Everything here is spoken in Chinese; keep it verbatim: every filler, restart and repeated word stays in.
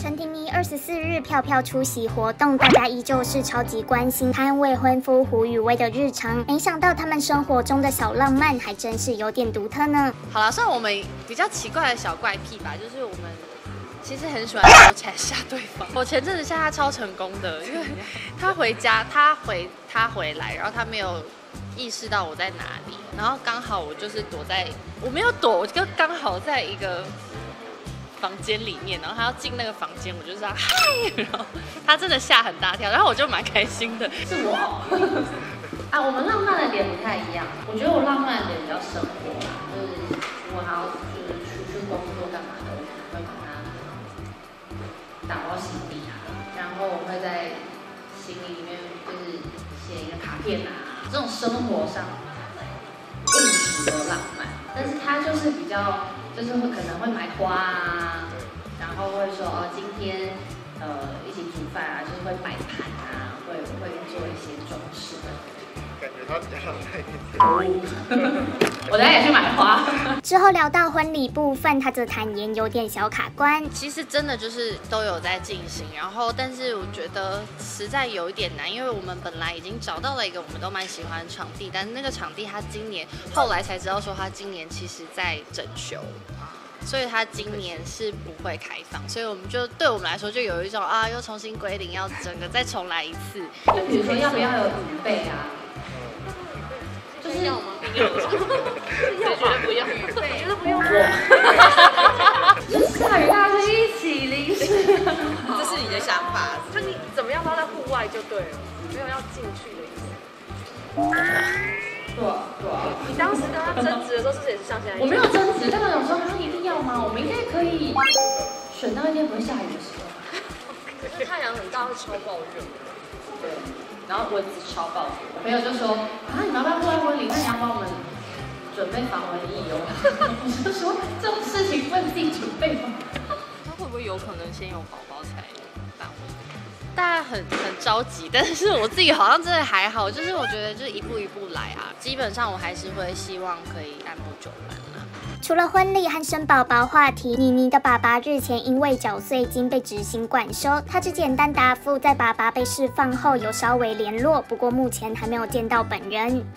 陈婷妮二十四日飘飘出席活动，大家依旧是超级关心她和未婚夫胡宇威的日常。没想到他们生活中的小浪漫还真是有点独特呢。 好了，算我们比较奇怪的小怪癖吧，就是我们其实很喜欢偷踩下对方。我前阵子下他超成功的，因为他回家，他回他回来，然后他没有意识到我在哪里，然后刚好我就是躲在，我没有躲，我就刚好在一个房间里面，然后他要进那个房间，我就说嗨，然后他真的吓很大跳，然后我就蛮开心的。 是我啊，我们浪漫的点不太一样。我觉得我浪漫的点比较生活啦，就是如果他要就是出去工作干嘛的，我可能会帮他打包行李啊，然后我会在行李里面就是写一个卡片啊，这种生活上应时的浪漫。但是他就是比较。就是会可能会买花啊，然后会说哦，今天呃一起煮饭啊，就是会摆盘啊，会会做一些装饰的。 感觉他比较浪漫一点。 我等下也去买花。 之后聊到婚礼部分，他则坦言有点小卡关。 其实真的就是都有在进行，然后但是我觉得实在有一点难，因为我们本来已经找到了一个我们都蛮喜欢的场地，但是那个场地他今年后来才知道说他今年其实在整修。所以他今年是不会开放，所以我们就对我们来说就有一种啊，又重新归零，要整个再重来一次。 就比如说要不要有雨备啊？就是要吗？不要，我觉得不要，我觉得不用。 就是下雨大家就一起淋湿， 这是你的想法， 就你怎么样都在户外就对了，没有要进去的意思。 对对啊， 你当时跟他争执的时候，是不是也是像现在？ 我没有争执，但我有时候他一定要吗？我们应该可以选到一天不会下雨的时候。 可是太阳很大会超爆热。 对，然后蚊子超爆。我朋友就说啊，你们要不要户外婚礼？那你要帮我们准备防蚊液哦。我就说这种事情不能自己准备吗？ 他会不会有可能先有宝宝才办婚礼？大家很很着急，但是我自己好像真的还好，就是我觉得就是一步一步来啊。基本上我还是会希望可以按部就班啦。 除了婚礼和生宝宝话题，妮妮的爸爸日前因为缴税金被执行管收，他只简单答复在爸爸被释放后有稍微联络，不过目前还没有见到本人。